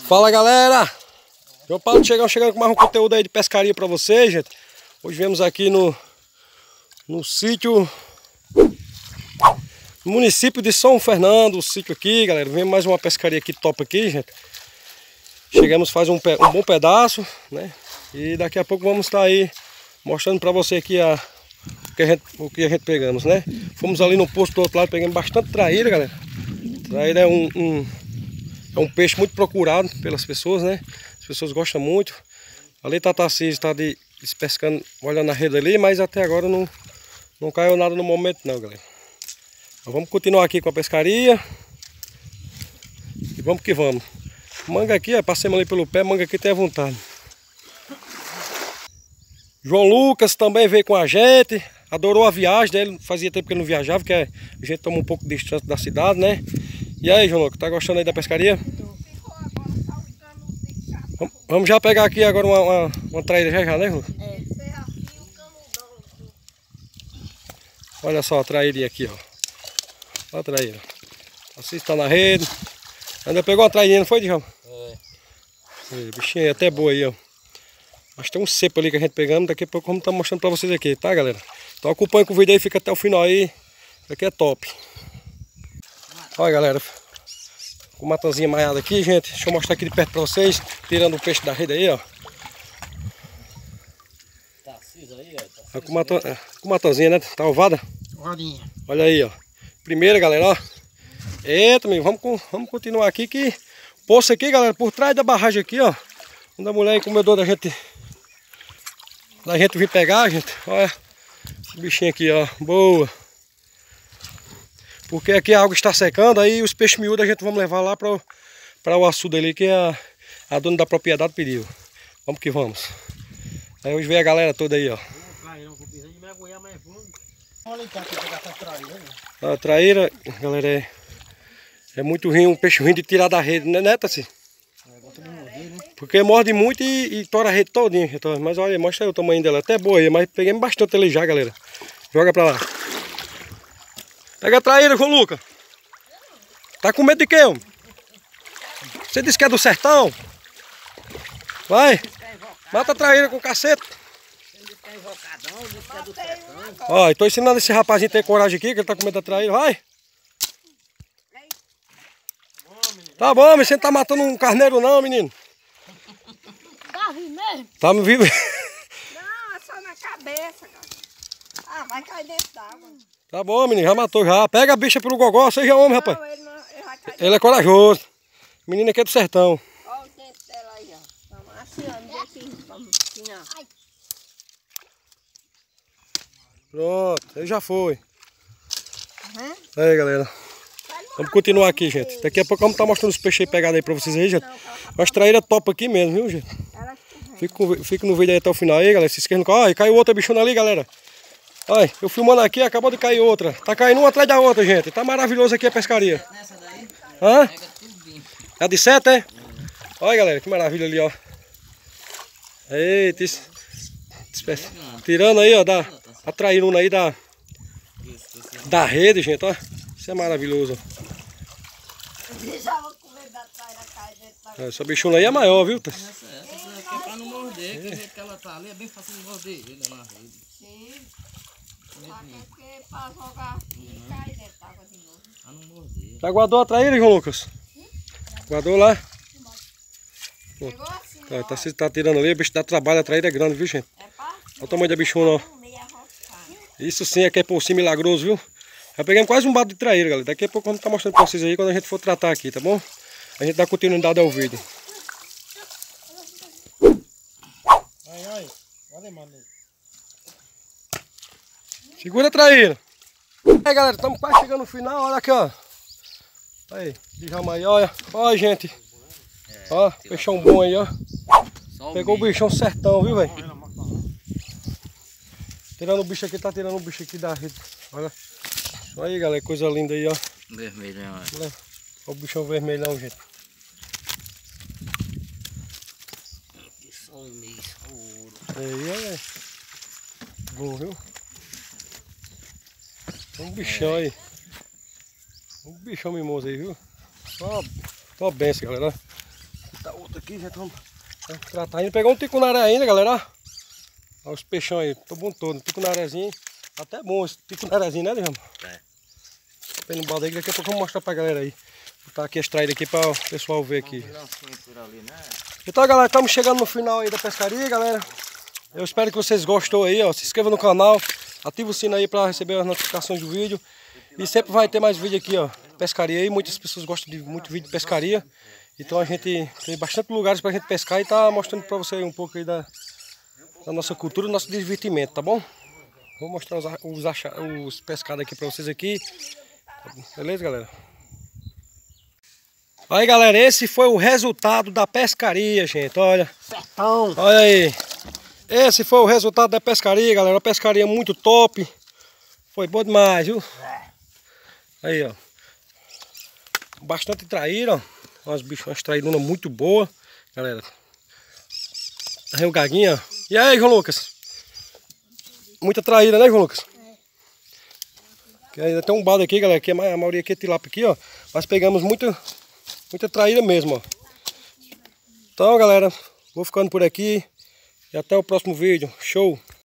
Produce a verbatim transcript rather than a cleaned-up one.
Fala, galera! João Paulo chegando, chegando com mais um conteúdo aí de pescaria pra vocês, gente. Hoje viemos aqui no, no sítio, no município de São Fernando, o sítio aqui, galera. Vemos mais uma pescaria aqui top aqui, gente. Chegamos faz um, um bom pedaço, né? E daqui a pouco vamos estar aí mostrando pra você aqui a, o, que a gente, o que a gente pegamos, né? Fomos ali no posto do outro lado, pegamos bastante traíra, galera. Traíra é um, um, é um peixe muito procurado pelas pessoas, né? As pessoas gostam muito. Ali tá Tarcísio, está de, pescando, olhando a rede ali, mas até agora não, não caiu nada no momento não, galera. Então, vamos continuar aqui com a pescaria. E vamos que vamos. Manga aqui, ó, passemos ali pelo pé, manga aqui tem à vontade. João Lucas também veio com a gente, adorou a viagem dele, fazia tempo que ele não viajava, porque a gente toma um pouco de distância da cidade, né? E aí, João Lucas, tá gostando aí da pescaria? Vamos já pegar aqui agora uma, uma, uma traíra já já, né, João? É. Olha só a traíra aqui, ó. Olha a traíra. Assim está na rede. Ainda pegou uma traíra, não foi, João? É. E, bichinha aí, até boa aí, ó. Mas tem um cepo ali que a gente pegamos, daqui a pouco vamos estar mostrando pra vocês aqui, tá, galera? Então acompanha com o vídeo aí, fica até o final aí. Isso aqui é top. Olha, galera, com uma matanzinha maiada aqui, gente. Deixa eu mostrar aqui de perto pra vocês, tirando o peixe da rede aí, ó. Tá aceso aí, ó. Tá com uma com matanzinha, né? Tá ovada? Ovadinha. Olha aí, ó. Primeira, galera, ó. Eita, amigo, vamos, vamos continuar aqui que poço aqui, galera, por trás da barragem aqui, ó. Quando a mulher encomendou da gente da gente vir pegar, gente. Olha o bichinho aqui, ó. Boa. Porque aqui a água está secando, aí os peixes miúdos a gente vamos levar lá para para o açude ali que a, a dona da propriedade pediu. Vamos que vamos. Aí hoje veio a galera toda aí, ó. A traíra, galera, é, é muito ruim, um peixe ruim de tirar da rede, né, né, Tassi? Porque morde muito e, e tora a rede todinha. Mas olha, mostra aí o tamanho dela. Até boa aí, mas peguei bastante ele já, galera. Joga pra lá. Pega a traíra, João Lucas. Tá com medo de quê, homem? Você disse que é do sertão? Vai. Mata a traíra com o cacete. Ó, tô ensinando esse rapazinho a ter coragem aqui, que ele tá com medo da traíra. Vai. Tá bom, mas você não tá matando um carneiro não, menino. Tá vivo mesmo? Tá me vivo? Não, é só na cabeça, cara. Ah, vai cair dentro d'água. Tá bom, menino, já matou já. Pega a bicha pelo gogó, seja homem, rapaz. Não, ele, não, ele vai cair. Ele é corajoso. Menino aqui é do sertão. Olha o dente dela aí, ó. Vamos assim, ó, me aqui, vamos ensinar. Pronto, ele já foi. Uhum. Aí, galera. Vamos continuar aqui, gente. Daqui a pouco vamos estar mostrando os peixes aí pegados aí pra vocês aí, gente. Mas traíra top aqui mesmo, viu, gente? Fica, fica no vídeo aí até o final aí, galera. Se esqueça no canal. Olha, caiu outra bichona ali, galera. Olha, eu filmando aqui, acabou de cair outra. Tá caindo uma atrás da outra, gente. Tá maravilhoso aqui a pescaria. Hã? É de sete, é? Olha, galera, que maravilha ali, ó. Eita, isso. Tirando aí, ó, da, a trairuna aí da, da rede, gente, ó. Isso é maravilhoso. Essa bichona aí é maior, viu? Essa, essa aqui é pra não morder, que o jeito que ela tá ali é bem fácil de morder ele na rede. Sim. Porque pra jogar e cair dentro d'água de novo. Pra não morder. Já guardou a traíra, João Lucas? Guardou lá? Pegou assim, Tá, tá, se tá tirando ali, o bicho dá trabalho, a traíra é grande, viu, gente? é pra... Olha o tamanho da bichona, ó. Isso sim é que é porcinho milagroso, viu? Já pegamos quase um bado de traíra, galera. Daqui a pouco vamos estar mostrando pra vocês aí quando a gente for tratar aqui, tá bom? A gente dá continuidade ao vídeo. Ai, ai. Olha, mano. Segura a traíra. Aí, galera, estamos quase chegando no final. Olha aqui, ó. Aí, bijama aí, olha. Olha, gente. É, ó, peixão bom aí, ó. Pegou o bichão certão, viu, velho? Tirando o bicho aqui, tá tirando o bicho aqui da rede. Olha. Isso aí, galera, coisa linda aí, ó. Vermelhão, é. Olha o bichão vermelhão, gente. Que som meio escuro. Aí, olha. Bom, viu? Um bichão aí. Um bichão mimoso aí, viu? Só, só benção, galera. Tá outro. aqui, já estamos tratando. Indo pegar um ticunaré ainda, galera, ó. Olha os peixão aí, tô bom todo, um ticunarézinho. Até bom esse ticunarézinho, né, Djalma? É. Põe no balde aí, daqui a pouco eu vou mostrar pra galera aí. Vou botar aqui as traídas aqui para o pessoal ver aqui. Então, galera, estamos chegando no final aí da pescaria, galera. Eu espero que vocês gostou aí, ó. Se inscreva no canal, ativa o sino aí para receber as notificações do vídeo. E sempre vai ter mais vídeo aqui, ó. Pescaria aí, muitas pessoas gostam de muito vídeo de pescaria. Então a gente tem bastante lugares pra gente pescar e tá mostrando pra você um pouco aí da, da nossa cultura, do nosso divertimento, tá bom? Vou mostrar os, os, os pescados aqui pra vocês aqui. Beleza, galera? Aí, galera, esse foi o resultado da pescaria, gente, olha. Sertão. Olha aí. Esse foi o resultado da pescaria, galera. Uma pescaria muito top. Foi bom demais, viu? Aí, ó. Bastante traíra, ó. Umas bichas, umas traídonas muito boas, galera. Aí o gaguinho, ó. E aí, João Lucas? Muita traíra, né, João Lucas? É. Ainda tem um balde aqui, galera, que a maioria aqui é tilápia aqui, ó. Mas pegamos muita, muita traíra mesmo, ó. Então, galera, vou ficando por aqui. E até o próximo vídeo. Show!